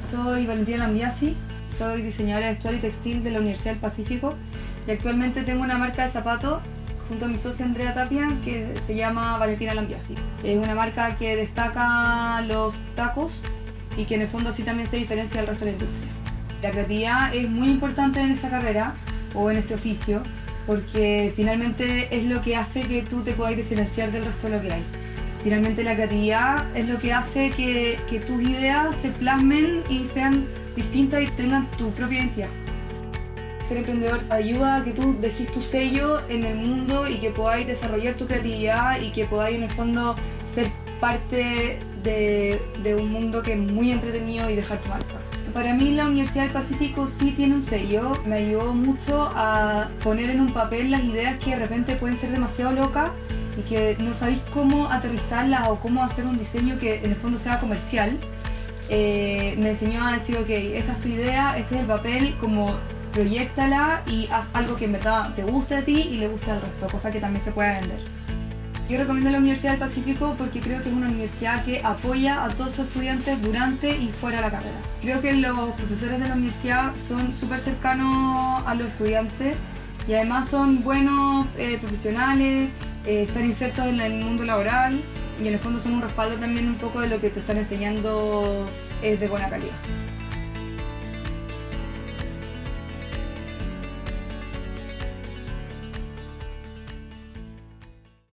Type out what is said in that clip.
soy Valentina Lambiasi, soy diseñadora de vestuario y textil de la Universidad del Pacífico y actualmente tengo una marca de zapatos junto a mi socia Andrea Tapia que se llama Valentina Lambiasi. Es una marca que destaca los tacos y que en el fondo así también se diferencia del resto de la industria. La creatividad es muy importante en esta carrera o en este oficio porque finalmente es lo que hace que tú te puedas diferenciar del resto de lo que hay. Finalmente la creatividad es lo que hace que tus ideas se plasmen y sean distintas y tengan tu propia identidad. Ser emprendedor ayuda a que tú dejes tu sello en el mundo y que podáis desarrollar tu creatividad y que podáis en el fondo ser parte de un mundo que es muy entretenido y dejar tu marca. Para mí la Universidad del Pacífico sí tiene un sello, me ayudó mucho a poner en un papel las ideas que de repente pueden ser demasiado locas y que no sabéis cómo aterrizarlas o cómo hacer un diseño que en el fondo sea comercial. Me enseñó a decir, ok, esta es tu idea, este es el papel, como proyéctala y haz algo que en verdad te guste a ti y le guste al resto, cosa que también se pueda vender. Yo recomiendo la Universidad del Pacífico porque creo que es una universidad que apoya a todos sus estudiantes durante y fuera de la carrera. Creo que los profesores de la universidad son súper cercanos a los estudiantes y además son buenos profesionales, están insertos en el mundo laboral y en el fondo son un respaldo también un poco de lo que te están enseñando es de buena calidad.